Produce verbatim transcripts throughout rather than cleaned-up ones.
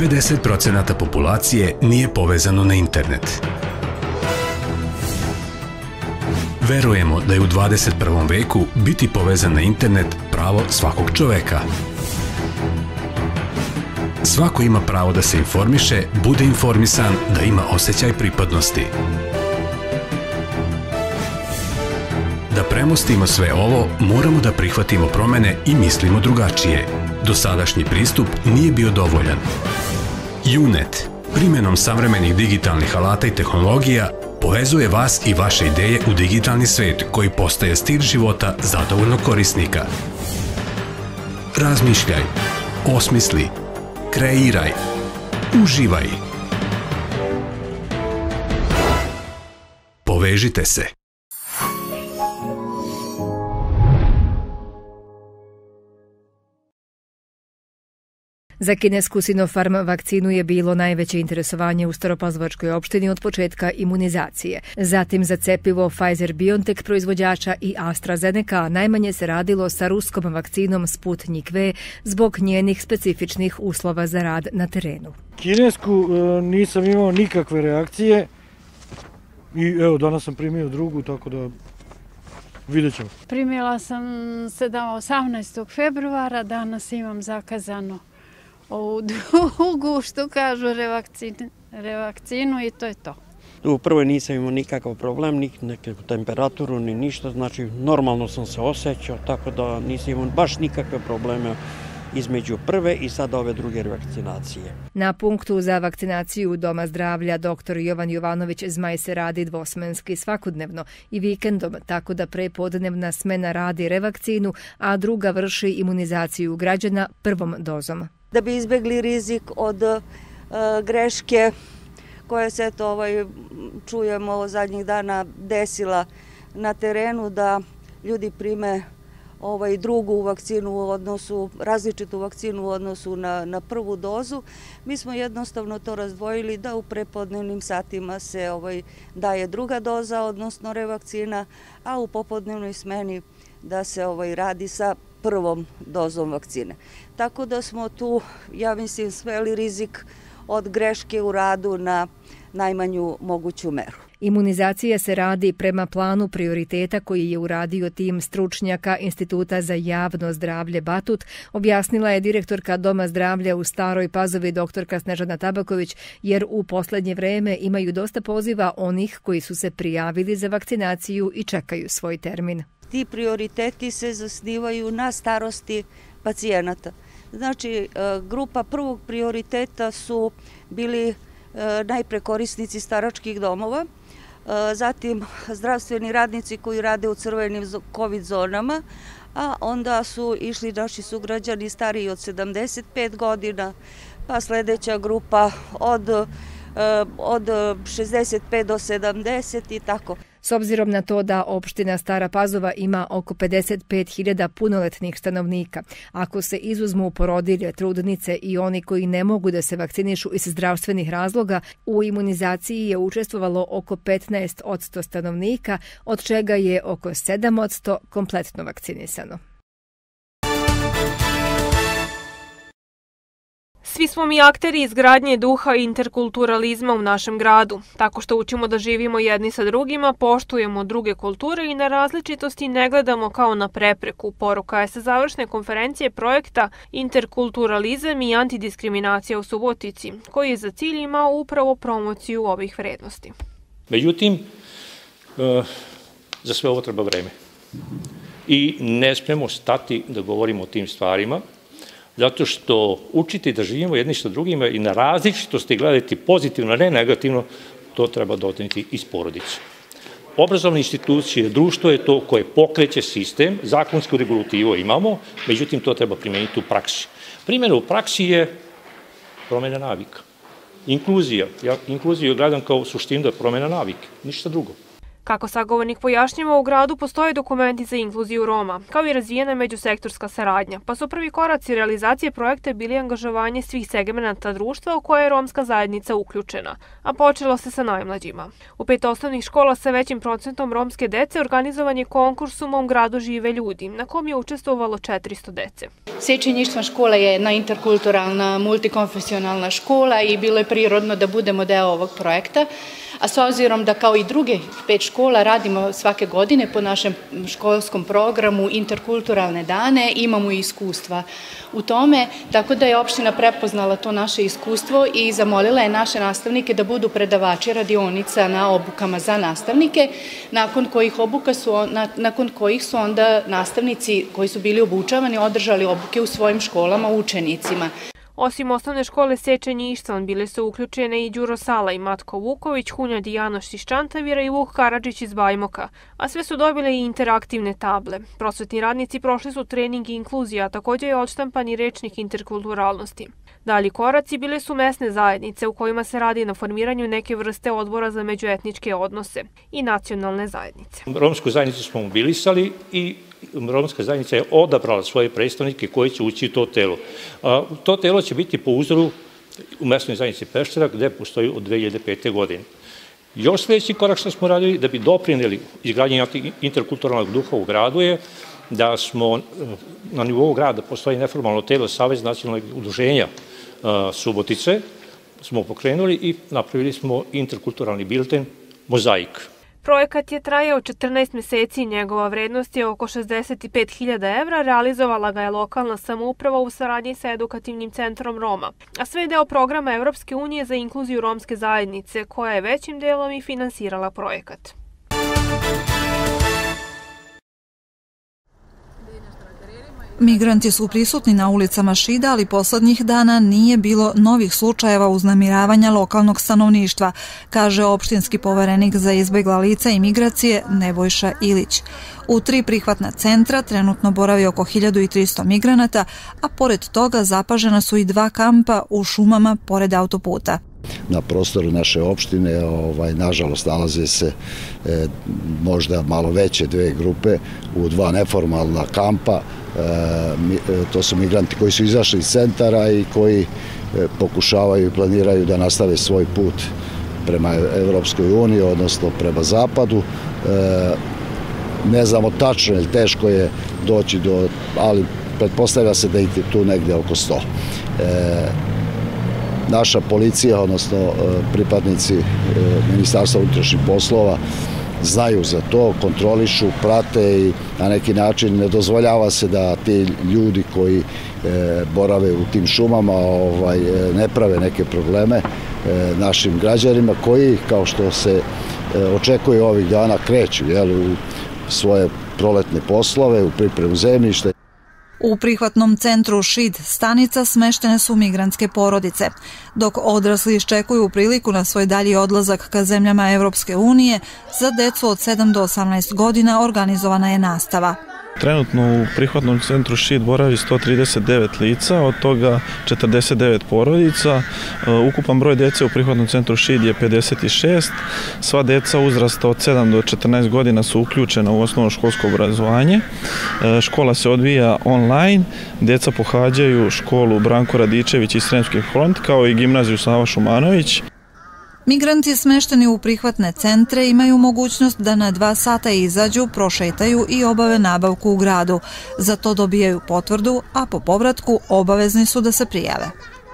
pedeset procenata populacije nije povezano na internet. Verujemo da je u dvadeset prvom veku biti povezan na internet pravo svakog čoveka. Svako ima pravo da se informiše, bude informisan, da ima osjećaj pripadnosti. Da premostimo sve ovo, moramo da prihvatimo promene i mislimo drugačije. Dosadašnji pristup nije bio dovoljan. Junet, primjenom savremenih digitalnih alata i tehnologija, povezuje vas i vaše ideje u digitalni svet koji postaje stil života zadovoljnog korisnika. Razmišljaj, osmisli, kreiraj, uživaj. Povežite se. Za kinesku Sinopharm vakcinu je bilo najveće interesovanje u Staropazovačkoj opštini od početka imunizacije. Zatim za cepivo Pfizer-BioNTech proizvođača i AstraZeneca, a najmanje se radilo sa ruskom vakcinom Sputnik V zbog njenih specifičnih uslova za rad na terenu. Kinesku nisam imao nikakve reakcije i evo danas sam primio drugu, tako da vidjet ćemo. Primila sam osamnaestog februara, danas imam zakazano ovu drugu, što kažu, revakcinu i to je to. U prvoj nisam imao nikakav problem, ni nekakvu temperaturu, ni ništa, znači normalno sam se osjećao, tako da nisam imao baš nikakve probleme između prve i sada ove druge revakcinacije. Na punktu za vakcinaciju Doma zdravlja doktor Jovan Jovanović Zmaj se radi dvosmenski svakodnevno i vikendom, tako da prepodnevna smena radi revakcinu, a druga vrši imunizaciju građana prvom dozom. Da bi izbjegli rizik od greške koje se to ovaj, čujemo zadnjih dana desila na terenu, da ljudi prime ovaj, drugu vakcinu u odnosu, različitu vakcinu u odnosu na, na prvu dozu. Mi smo jednostavno to razdvojili da u prepodnevnim satima se ovaj, daje druga doza, odnosno revakcina, a u popodnevnoj smeni da se ovaj, radi sa prvom dozom vakcine. Tako da smo tu, ja mislim, sveli rizik od greške u radu na najmanju moguću meru. Imunizacija se radi prema planu prioriteta koji je uradio tim stručnjaka Instituta za javno zdravlje Batut, objasnila je direktorka Doma zdravlja u Staroj Pazovi doktorka Snežana Tabaković, jer u poslednje vreme imaju dosta poziva onih koji su se prijavili za vakcinaciju i čekaju svoj termin. Ti prioriteti se zasnivaju na starosti pacijenata. Znači, grupa prvog prioriteta su bili najpre korisnici staračkih domova, zatim zdravstveni radnici koji rade u crvenim COVID zonama, a onda su išli naši sugrađani stariji od sedamdeset pet godina, pa sljedeća grupa od, od šezdeset pet do sedamdeset i tako. S obzirom na to da opština Stara Pazova ima oko pedeset pet hiljada punoletnih stanovnika, ako se izuzmu porodilje, trudnice i oni koji ne mogu da se vakcinišu iz zdravstvenih razloga, u imunizaciji je učestvovalo oko petnaest posto stanovnika, od čega je oko sedam posto kompletno vakcinisano. Svi smo mi akteri izgradnje duha i interkulturalizma u našem gradu, tako što učimo da živimo jedni sa drugima, poštujemo druge kulture i na različitosti ne gledamo kao na prepreku, poruka je sa završne konferencije projekta Interkulturalizam i antidiskriminacija u Subotici, koji je za cilj imao upravo promociju ovih vrednosti. Međutim, za sve ovo treba vreme. I ne smemo stati da govorimo o tim stvarima, zato što učiti da živimo jedni sa drugima i na različitosti gledati pozitivno, ne negativno, to treba doneti iz porodice. Obrazovne institucije, društvo je to koje pokreće sistem, zakonsku regulativu imamo, međutim to treba primeniti u praksi. Primjena u praksi je promjena navika. Inkluzija. Ja inkluziju gledam kao suštinu da je promjena navike, ništa drugo. Kako sagovornik pojašnjava, u gradu postoje dokumenti za inkluziju Roma, kao i razvijena međusektorska saradnja, pa su prvi koraci realizacije projekta bili angažovanje svih segmenata društva u koje je romska zajednica uključena, a počelo se sa najmlađima. U pet osnovnih škola sa većim procentom romske dece organizovan je konkurs U mom gradu žive ljudi, na kom je učestvovalo četiristo dece. Sečenjištva škola je jedna interkulturalna, multikonfesionalna škola i bilo je prirodno da budemo deo ovog projekta. A s obzirom da kao i druge pet škola radimo svake godine po našem školskom programu interkulturalne dane, imamo i iskustva u tome, tako da je opština prepoznala to naše iskustvo i zamolila je naše nastavnike da budu predavači radionica na obukama za nastavnike, nakon kojih obuka su, nakon kojih su onda nastavnici koji su bili obučavani održali obuke u svojim školama učenicima. Osim osnovne škole Sečenjištvan, bile su uključene i Đuro Sala i Matko Vuković, Hunja Dijanoš iz Čantavira i Vuk Karadžić iz Bajmoka, a sve su dobile i interaktivne table. Prosvetni radnici prošli su trening i inkluzija, a također je odštampan i rečnik interkulturalnosti. Dalji koraci bile su mesne zajednice u kojima se radi na formiranju neke vrste odbora za međuetničke odnose i nacionalne zajednice. Romsku zajednicu smo mobilisali i romska zajednica je odabrala svoje predstavnike koji će ući u to telo. To telo će biti po uzoru u mesnoj zajednici Peštera, gde postoji od dve hiljade pete. godine. Još sljedeći korak što smo radili da bi doprineli izgradnje interkulturalnog duha u gradu je da smo na nivou grada postoji neformalno telo Savez nacionalnog udruženja Subotice, smo pokrenuli i napravili smo interkulturalni bilten Mozaik. Projekat je trajao četrnaest meseci i njegova vrednost je oko šezdeset pet hiljada evra, realizovala ga je lokalna samouprava u saradnji sa edukativnim centrom Roma, a sve je deo programa Evropske unije za inkluziju romske zajednice, koja je većim delom i finansirala projekat. Migranti su prisutni na ulicama Šida, ali poslednjih dana nije bilo novih slučajeva uznemiravanja lokalnog stanovništva, kaže opštinski poverenik za izbegla lica i migracije Nebojša Ilić. U tri prihvatna centra trenutno boravi oko hiljadu tristo migranata, a pored toga zapažena su i dva kampa u šumama pored autoputa. Na prostoru naše opštine, ovaj, nažalost, nalaze se e, možda malo veće dve grupe u dva neformalna kampa. E, mi, e, to su migranti koji su izašli iz centara i koji e, pokušavaju i planiraju da nastave svoj put prema Evropskoj uniji, odnosno prema zapadu. E, ne znamo tačno, jer teško je doći do, ali pretpostavlja se da ih je tu negde oko sto. E, Naša policija, odnosno pripadnici Ministarstva unutrašnjih poslova, znaju za to, kontrolišu, prate i na neki način ne dozvoljava se da ti ljudi koji borave u tim šumama ovaj, ne prave neke probleme našim građanima koji, kao što se očekuje ovih dana, kreću jel, u svoje proletne poslove, u pripremu zemljišta. U prihvatnom centru Šid stanica smeštene su migrantske porodice. Dok odrasli iščekuju priliku na svoj dalji odlazak ka zemljama Evropske unije, za decu od sedam do osamnaest godina organizovana je nastava. Trenutno u prihvatnom centru Šid boravi sto trideset devet lica, od toga četrdeset devet porodica. Ukupan broj dece u prihvatnom centru Šid je pedeset šest. Sva deca uzrasta od sedam do četrnaest godina su uključena u osnovno školsko obrazovanje. Škola se odvija online. Deca pohađaju školu Branko Radičević iz Sremski front, kao i gimnaziju Sava Šumanović. Migranti smešteni u prihvatne centre imaju mogućnost da na dva sata izađu, prošetaju i obave nabavku u gradu. Za to dobijaju potvrdu, a po povratku obavezni su da se prijave.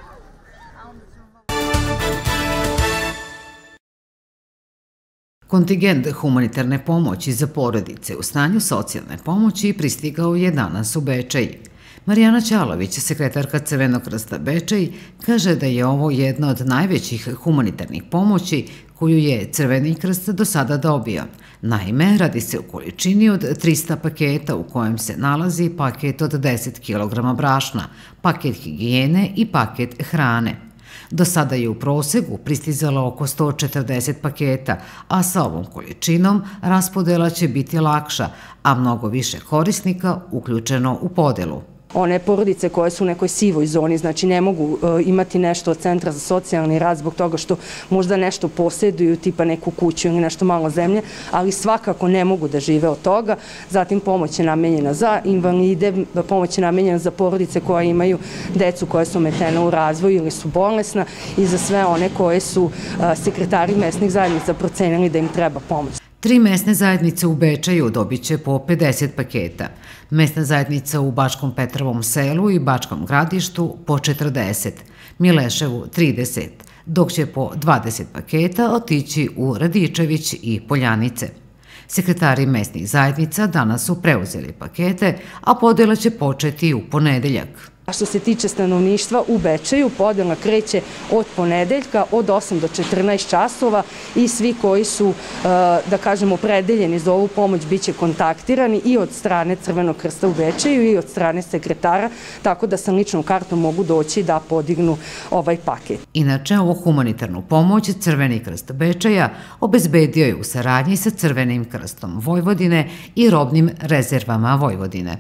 Kontingent humanitarne pomoći za porodice u stanju socijalne pomoći pristigao je danas u Bečej. Marijana Ćalović, sekretarka Crvenog krsta Bečej, kaže da je ovo jedna od najvećih humanitarnih pomoći koju je Crveni krst do sada dobio. Naime, radi se u količini od trista paketa u kojem se nalazi paket od deset kilograma brašna, paket higijene i paket hrane. Do sada je u prosegu pristizalo oko sto četrdeset paketa, a sa ovom količinom raspodela će biti lakša, a mnogo više korisnika uključeno u podelu. One porodice koje su u nekoj sivoj zoni, znači ne mogu imati nešto od Centra za socijalni rad zbog toga što možda nešto posjeduju, tipa neku kuću ili nešto malo zemlje, ali svakako ne mogu da žive od toga. Zatim pomoć je namenjena za invalide, pomoć je namenjena za porodice koje imaju decu koje su ometena u razvoju ili su bolesna i za sve one koje su sekretari mesnih zajednica procenili da im treba pomoć. Tri mesne zajednice u Bečeju dobit će po pedeset paketa. Mesna zajednica u Bačkom Petrovom selu i Bačkom Gradištu po četrdeset, Mileševu trideset, dok će po dvadeset paketa otići u Radičević i Poljanice. Sekretari mesnih zajednica danas su preuzeli pakete, a podela će početi u ponedeljak. A što se tiče stanovništva u Bečeju, podela kreće od ponedeljka od osam do četrnaest časova i svi koji su, da kažemo, opredeljeni za ovu pomoć bit će kontaktirani i od strane Crvenog krsta u Bečeju i od strane sekretara, tako da sa ličnom kartom mogu doći da podignu ovaj paket. Inače, ovu humanitarnu pomoć Crveni krst Bečeja obezbedio je u saradnji sa Crvenim krstom Vojvodine i robnim rezervama Vojvodine.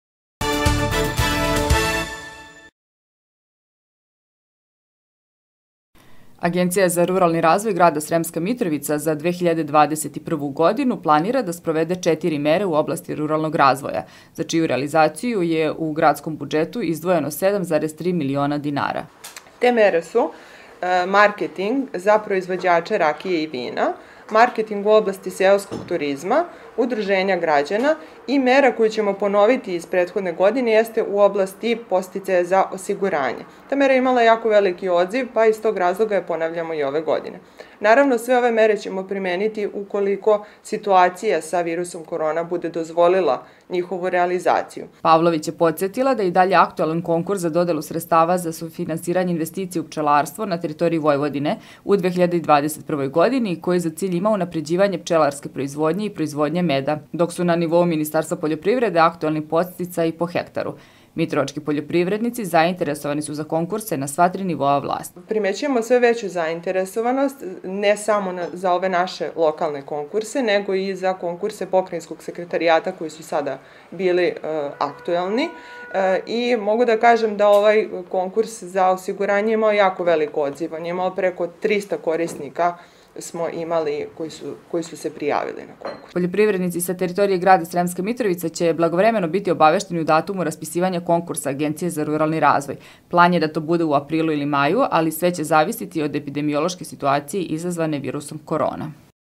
Agencija za ruralni razvoj grada Sremska Mitrovica za dve hiljade dvadeset prvu. godinu planira da sprovede četiri mere u oblasti ruralnog razvoja, za čiju realizaciju je u gradskom budžetu izdvojeno sedam zarez tri miliona dinara. Te mere su marketing za proizvođače rakije i vina, marketing u oblasti seoskog turizma, udruženja građana i mera koju ćemo ponoviti iz prethodne godine jeste u oblasti podsticaja za osiguranje. Ta mera je imala jako veliki odziv, pa iz tog razloga je ponavljamo i ove godine. Naravno, sve ove mere ćemo primeniti ukoliko situacija sa virusom korona bude dozvolila njihovu realizaciju. Pavlović je podsjetila da je i dalje aktualan konkurs za dodelu sredstava za sufinansiranje investicije u pčelarstvo na teritoriji Vojvodine u dve hiljade dvadeset prvoj. godini, koji za cilj ima unapređivanje pčelarske proizvodnje i proizvodnje meda, dok su na nivou Ministarstva poljoprivrede aktualni podsticaji po hektaru. Mitrovački poljoprivrednici zainteresovani su za konkurse na sva tri nivoa vlasti. Primećujemo sve veću zainteresovanost ne samo za ove naše lokalne konkurse, nego i za konkurse pokrajinskog sekretarijata koji su sada bili aktuelni. I mogu da kažem da ovaj konkurs za osiguranje imao jako veliko odziv. On je imao preko trista korisnika smo imali koji su, koji su se prijavili na konkurs. Poljoprivrednici sa teritorije grada Sremska Mitrovica će blagovremeno biti obavešteni u datumu raspisivanja konkursa Agencije za ruralni razvoj. Plan je da to bude u aprilu ili maju, ali sve će zavisiti od epidemiološke situacije izazvane virusom korona.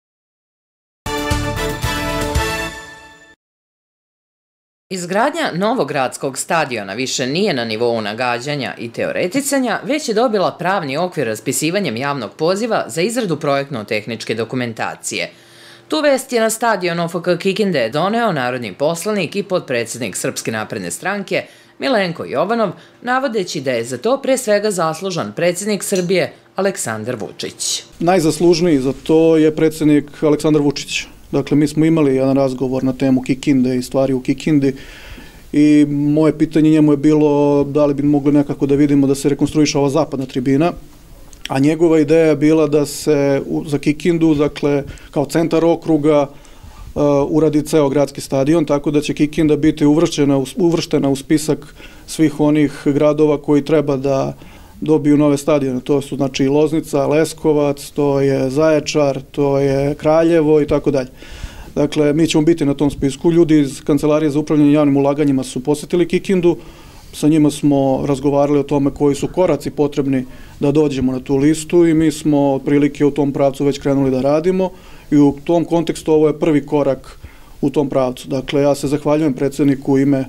Izgradnja novogradskog stadiona više nije na nivou nagađanja i teoreticanja, već je dobila pravni okvir raspisivanjem javnog poziva za izradu projektno-tehničke dokumentacije. Tu vest je na stadion O F K Kikinde doneo narodni poslanik i potpredsednik Srpske napredne stranke Milenko Jovanov, navodeći da je za to pre svega zaslužan predsednik Srbije Aleksandar Vučić. Najzaslužniji za to je predsednik Aleksandar Vučić. Dakle, mi smo imali jedan razgovor na temu Kikinde i stvari u Kikindi i moje pitanje njemu je bilo da li bi mogli nekako da vidimo da se rekonstruiše ova zapadna tribina, a njegova ideja je bila da se za Kikindu, dakle, kao centar okruga, uradi ceo gradski stadion, tako da će Kikinda biti uvrštena u spisak svih onih gradova koji treba da dobiju nove stadione. To su znači Loznica, Leskovac, to je Zaječar, to je Kraljevo i tako dalje. Dakle, mi ćemo biti na tom spisku. Ljudi iz Kancelarije za upravljanje javnim ulaganjima su posetili Kikindu, sa njima smo razgovarali o tome koji su koraci potrebni da dođemo na tu listu i mi smo otprilike u tom pravcu već krenuli da radimo i u tom kontekstu ovo je prvi korak u tom pravcu. Dakle, ja se zahvaljujem predsedniku u ime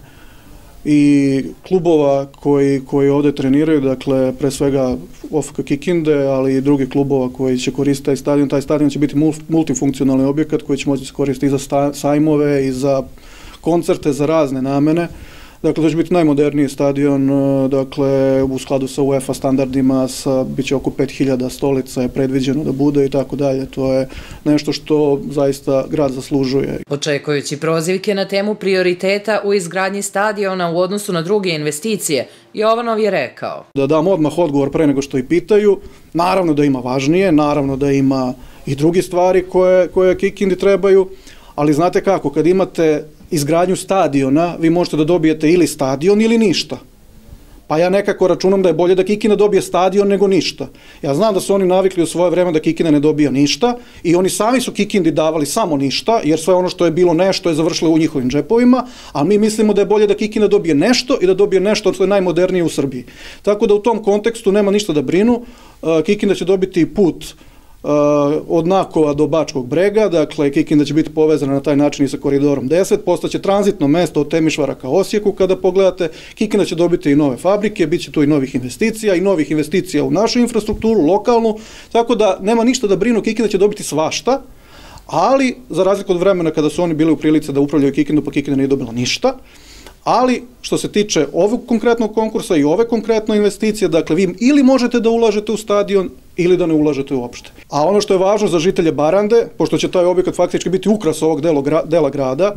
i klubova koji, koji ovde treniraju, dakle, pre svega O F K Kikinde, ali i drugi klubova koji će koristiti taj stadion. Taj stadion će biti multifunkcionalni objekat koji će moći se koristiti i za sajmove i za koncerte, za razne namene. Dakle, to će biti najmoderniji stadion, dakle, u skladu sa UEFA standardima, sa, bit će oko pet hiljada stolica je predviđeno da bude i tako dalje. To je nešto što zaista grad zaslužuje. Očekujući prozivke na temu prioriteta u izgradnji stadiona u odnosu na druge investicije, Jovanov je rekao: Da dam odmah odgovor pre nego što i pitaju, naravno da ima važnije, naravno da ima i drugi stvari koje, koje Kikindi trebaju, Ali znate kako, kad imate izgradnju stadiona, vi možete da dobijete ili stadion ili ništa. Pa ja nekako računam da je bolje da Kikina dobije stadion nego ništa. Ja znam da su oni navikli u svoje vreme da Kikina ne dobija ništa i oni sami su Kikindi davali samo ništa, jer sve ono što je bilo nešto je završilo u njihovim džepovima, a mi mislimo da je bolje da Kikina dobije nešto i da dobije nešto što je najmodernije u Srbiji. Tako da u tom kontekstu nema ništa da brinu. Kikinda će dobiti put od Nakova do Bačkog Brega, dakle Kikinda će biti povezana na taj način i sa koridorom deset, postaće tranzitno mesto od Temišvara ka Osijeku kada pogledate, Kikinda će dobiti i nove fabrike, bit će tu i novih investicija i novih investicija u našu infrastrukturu, lokalnu, tako da nema ništa da brinu, Kikinda će dobiti svašta, ali za razliku od vremena kada su oni bili u prilici da upravljaju Kikindu, pa Kikinda nije dobila ništa. Ali, što se tiče ovog konkretnog konkursa i ove konkretne investicije, dakle, vi ili možete da ulažete u stadion ili da ne ulažete uopšte. A ono što je važno za žitelje Barande, pošto će taj objekat faktički biti ukras ovog dela grada,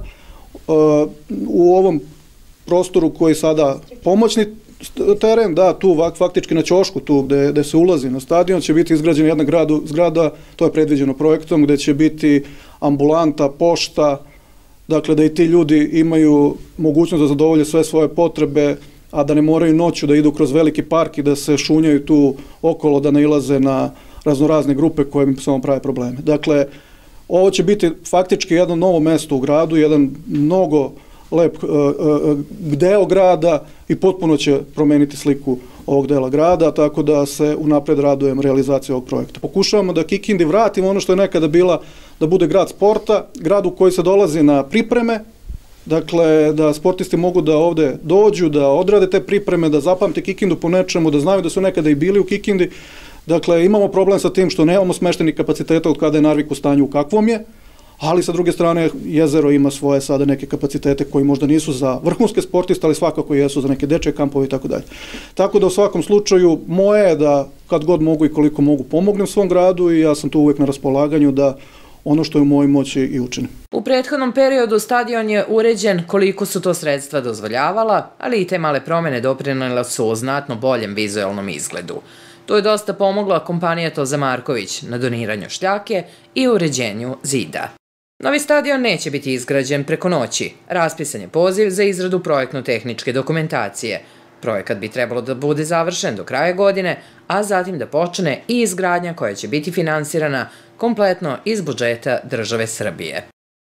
u ovom prostoru koji je sada pomoćni teren, da, tu faktički na ćošku, tu gde se ulazi na stadion, će biti izgrađena jedna zgrada, to je predviđeno projektom, gde će biti ambulanta, pošta, dakle da i ti ljudi imaju mogućnost da zadovolje sve svoje potrebe, a da ne moraju noću da idu kroz veliki park i da se šunjaju tu okolo, da nailaze na raznorazne grupe koje im samo prave probleme. Dakle, ovo će biti faktički jedno novo mesto u gradu, jedan mnogo lep deo grada i potpuno će promeniti sliku ovog dela grada, tako da se unapred radujem realizaciji ovog projekta. Pokušavamo da Kikindi vratimo ono što je nekada bila, da bude grad sporta, grad u koji se dolazi na pripreme, dakle da sportisti mogu da ovde dođu, da odrade te pripreme, da zapamte Kikindu po nečemu, da znaju da su nekada i bili u Kikindi. Dakle, imamo problem sa tim što nemamo smeštenih kapaciteta od kada je Narvik u stanju u kakvom je, ali sa druge strane jezero ima svoje sada neke kapacitete koji možda nisu za vrhunske sportiste, ali svakako jesu za neke dečje kampove i tako dalje. Tako da u svakom slučaju moje je da kad god mogu i koliko mogu pomognem svom gradu i ja sam tu uvek na raspolaganju da ono što je u mojoj moći i učinim. U prethodnom periodu stadion je uređen koliko su to sredstva dozvoljavala, ali i te male promene doprinele su o znatno boljem vizualnom izgledu. To je dosta pomogla kompanija Toza Marković na doniranju šljake i uređenju zida. Novi stadion neće biti izgrađen preko noći. Raspisan je poziv za izradu projektno-tehničke dokumentacije. Projekat bi trebalo da bude završen do kraja godine, a zatim da počne i izgradnja koja će biti finansirana kompletno iz budžeta države Srbije.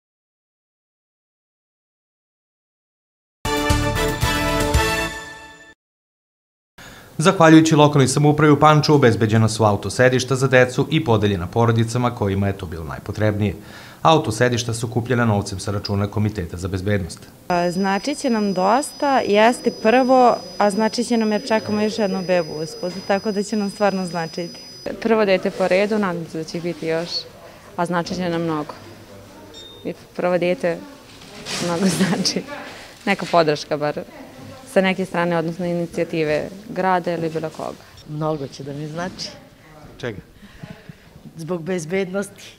Zahvaljujući lokalnoj samoupravi u Pančevu obezbeđena su autosedišta za decu i podeljena porodicama kojima je to bilo najpotrebnije. Autosedišta su kupljena novcem sa računa Komiteta za bezbednost. Znači će nam dosta, jeste prvo, a znači će nam jer čekamo još jednu bebu uspod, tako da će nam stvarno značiti. Prvo dete po redu, nadam se da će biti još, a znači će nam mnogo. I prvo dete mnogo znači, neka podrška bar sa neke strane, odnosno inicijative grada ili bilo koga. Mnogo će da mi znači. Čega? Zbog bezbednosti.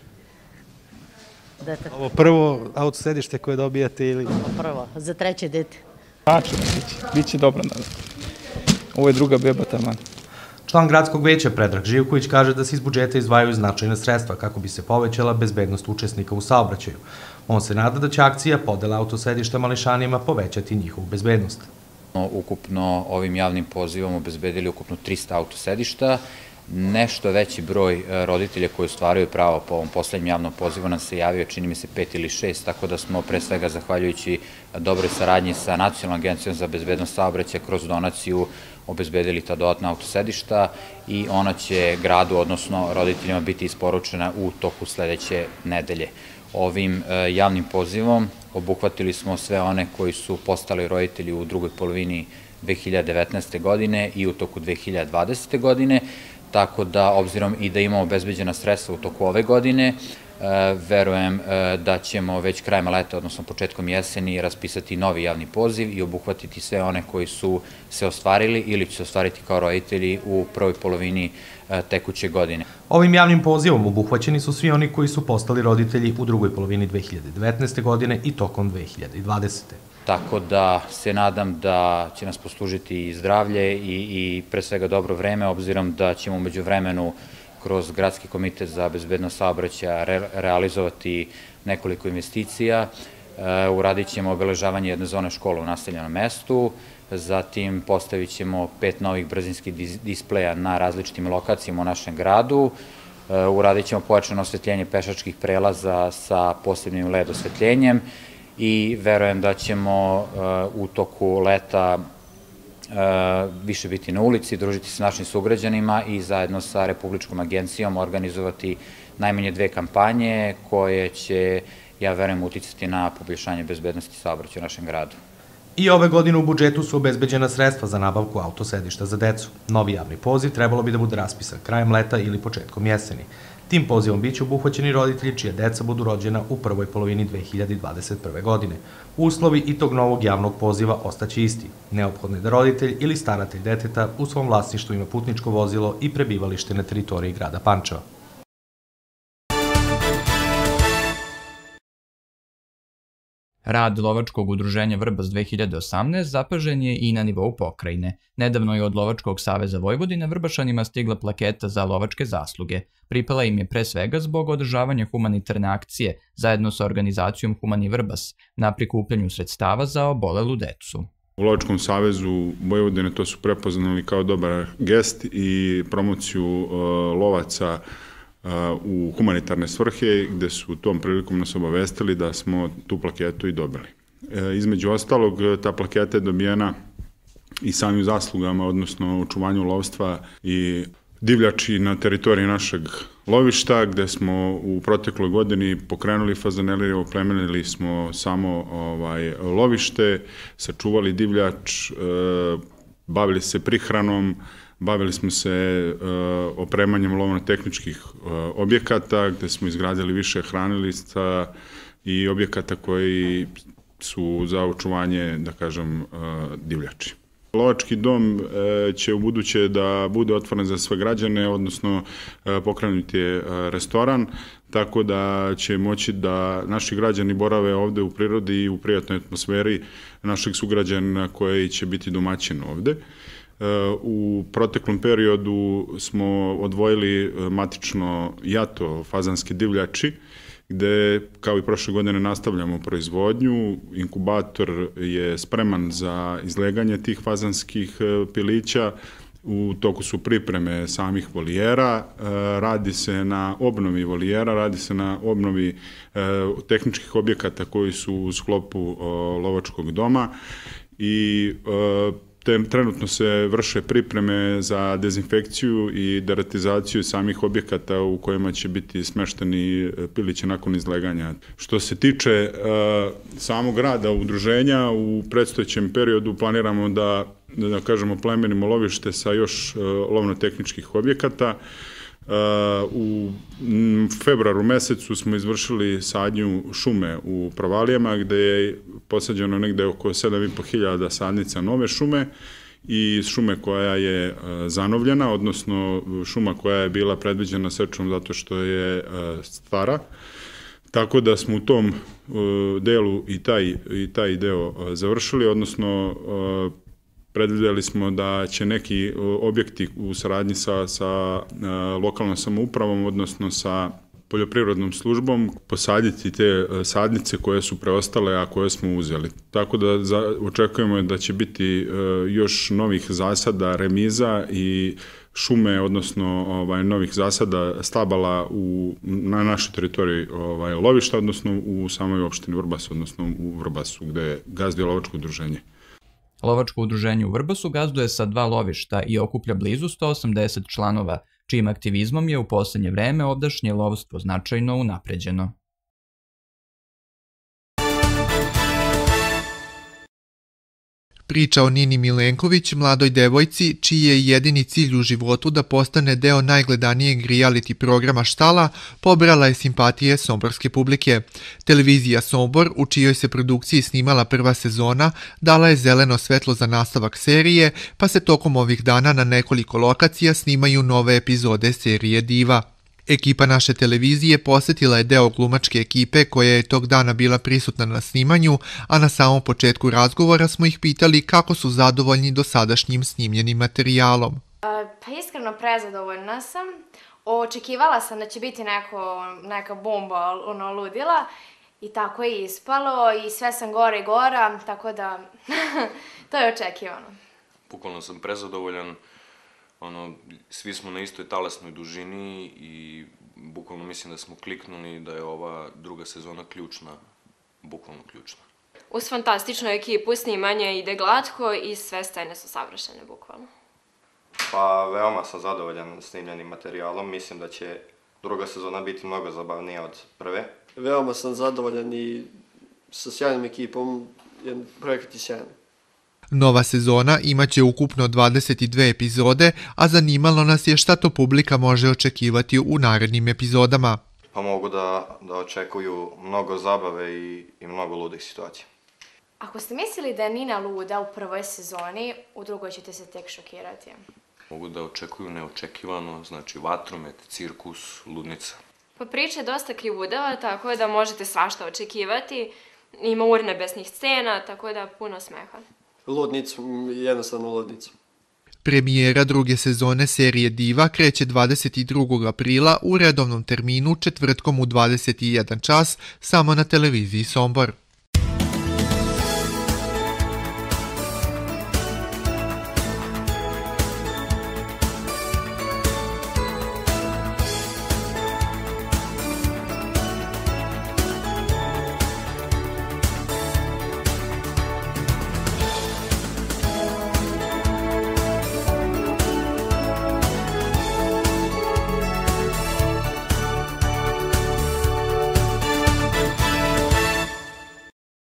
Ovo prvo autosedište koje dobijate ili... Prvo, za treće dete. Znači, bit će dobro, nadam. Ovo je druga beba taman. Član gradskog veća Predrag Živković kaže da se iz budžeta izdvajaju značajna sredstva kako bi se povećala bezbednost učesnika u saobraćaju. On se nada da će akcija podela autosedišta mališanima povećati njihovu bezbednost. Ukupno ovim javnim pozivom obezbedili ukupno trista autosedišta. Nešto veći broj roditelja koji ostvaruju pravo po ovom poslednjem javnom pozivu nam se javio, čini mi se pet ili šest, tako da smo pre svega zahvaljujući dobroj saradnji sa Nacionalnom agencijom za bezbednost saobraćaja kroz donaciju obezbedili ta dodatna autosedišta i ona će gradu, odnosno roditeljima, biti isporučena u toku sledeće nedelje. Ovim javnim pozivom obuhvatili smo sve one koji su postali roditelji u drugoj polovini dve hiljade devetnaeste. godine i u toku dve hiljade dvadesete. godine, tako da, obzirom i da imamo obezbeđena sredstva u toku ove godine, verujem da ćemo već krajem leta, odnosno početkom jeseni, raspisati novi javni poziv i obuhvatiti sve one koji su se ostvarili ili će se ostvariti kao roditelji u prvoj polovini tekuće godine. Ovim javnim pozivom obuhvaćeni su svi oni koji su postali roditelji u drugoj polovini dve hiljade devetnaeste. godine i tokom dve hiljade dvadesete. Tako da se nadam da će nas poslužiti i zdravlje i pre svega dobro vreme, obzirom da ćemo umeđu vremenu kroz Gradski komitet za bezbednost saobraćaja realizovati nekoliko investicija. Uradit ćemo obeležavanje jedne zone škole u naseljenom mestu, zatim postavit ćemo pet novih brzinskih displeja na različitim lokacijama u našem gradu, uradit ćemo pojačano osvetljenje pešačkih prelaza sa posebnim led osvetljenjem i verujem da ćemo u toku leta više biti na ulici, družiti se našim sugrađanima i zajedno sa Republičkom agencijom organizovati najmanje dve kampanje koje će, ja verujem, uticati na poboljšanje bezbednosti saobraćaja u našem gradu. I ove godine u budžetu su obezbeđena sredstva za nabavku autosedišta za decu. Novi javni poziv trebalo bi da bude raspisan krajem leta ili početkom jeseni. Tim pozivom biće obuhvaćeni roditelji čija deca budu rođena u prvoj polovini dve hiljade dvadeset prve. godine. Uslovi i tog novog javnog poziva ostaće isti. Neophodno je da roditelj ili staratelj deteta u svom vlasništvu ima putničko vozilo i prebivalište na teritoriji grada Pančeva. Rad Lovačkog udruženja Vrbas dve hiljade osamnaest zapažen je i na nivou pokrajine. Nedavno je od Lovačkog saveza Vojvodine Vrbašanima stigla plaketa za lovačke zasluge. Pripala im je pre svega zbog održavanja humanitarne akcije zajedno sa organizacijom Humani Vrbas na prikupljanju sredstava za obolelu decu. U Lovačkom savezu Vojvodine to su prepoznali kao dobar gest i promociju lovaca u humanitarne svrhe, gde su tom prilikom nas obavestili da smo tu plaketu i dobili. Između ostalog, ta plaketa je dobijena i samim zaslugama, odnosno očuvanju lovstva i divljači na teritoriji našeg lovišta, gde smo u protekloj godini pokrenuli fazanelije, oplemenili smo samo ovaj, lovište, sačuvali divljač, bavili se prihranom, bavili smo se opremanjem lovno-tehničkih objekata, gde smo izgradili više hranilišta i objekata koji su za očuvanje, da kažem, divljači. Lovački dom će u buduće da bude otvoren za sve građane, odnosno pokrenut je restoran, tako da će moći da naši građani borave ovde u prirodi i u prijatnoj atmosferi naših sugrađana koji će biti domaćin ovde. U proteklom periodu smo odvojili matično jato fazanske divljači, gde kao i prošle godine nastavljamo proizvodnju. Inkubator je spreman za izleganje tih fazanskih pilića. U toku su pripreme samih volijera, radi se na obnovi volijera, radi se na obnovi tehničkih objekata koji su u sklopu lovačkog doma i trenutno se vrše pripreme za dezinfekciju i deratizaciju samih objekata u kojima će biti smešteni pilići nakon izleganja. Što se tiče samog rada udruženja, u predstojećem periodu planiramo da, da kažemo, plemenimo lovište sa još lovno-tehničkih objekata. U februaru mesecu smo izvršili sadnju šume u Provalijama, gde je posađeno negde oko sedam i po hiljada sadnica nove šume i šume koja je zanovljena, odnosno šuma koja je bila predviđena sečom zato što je stara. Tako da smo u tom delu i taj, i taj deo završili, odnosno predvideli smo da će neki objekti u saradnji sa, sa lokalnom samoupravom, odnosno sa poljoprivrednom službom, posaditi te sadnice koje su preostale, a koje smo uzeli. Tako da za, očekujemo da će biti još novih zasada, remiza i šume, odnosno ovaj, novih zasada stabala u, na našoj teritoriji ovaj, lovišta, odnosno u samoj opštini Vrbas, odnosno u Vrbasu, gde je gazduje lovačko udruženje. Lovačko udruženje u Vrbasu gazduje sa dva lovišta i okuplja blizu sto osamdeset članova, čijim aktivizmom je u poslednje vreme ovdašnje lovstvo značajno unapređeno. Priča o Nini Milenković, mladoj devojci, čiji je jedini cilj u životu da postane deo najgledanijeg reality programa Štala, pobrala je simpatije somborske publike. Televizija Sombor, u čijoj se produkciji snimala prva sezona, dala je zeleno svetlo za nastavak serije, pa se tokom ovih dana na nekoliko lokacija snimaju nove epizode serije Diva. Ekipa naše televizije posetila je deo glumačke ekipe koja je tog dana bila prisutna na snimanju, a na samom početku razgovora smo ih pitali kako su zadovoljni dosadašnjim snimljenim materijalom. Pa iskreno prezadovoljna sam. Očekivala sam da će biti neko, neka bomba ono, ludila i tako je ispalo i sve sam gore i gora, tako da to je očekivano. Bukvalno sam prezadovoljan, ono, svi smo na istoj talasnoj dužini i bukvalno mislim da smo kliknuli da je ova druga sezona ključna, bukvalno ključna. Uz fantastičnu ekipu snimanje ide glatko i sve scene su savršene, bukvalno. Pa veoma sam zadovoljan snimljenim materijalom, mislim da će druga sezona biti mnogo zabavnija od prve. Veoma sam zadovoljan i sa sjajnom ekipom, jedan projekat je sjajan. Nova sezona imaće ukupno dvadeset dve epizode, a zanimalo nas je šta to publika može očekivati u narednim epizodama. Pa mogu da, da očekuju mnogo zabave i, i mnogo ludih situacija. Ako ste mislili da je Nina luda u prvoj sezoni, u drugoj ćete se tek šokirati. Mogu da očekuju neočekivano, znači vatromet, cirkus, ludnica. Pa priča je dosta krivudava, tako da možete svašta očekivati. Ima urnebesnih scena, tako da puno smeha. Ludnicu, jednostavno ludnicu. Premijera druge sezone serije Diva kreće dvadeset drugog aprila u redovnom terminu četvrtkom u dvadeset jedan čas samo na televiziji Sombor.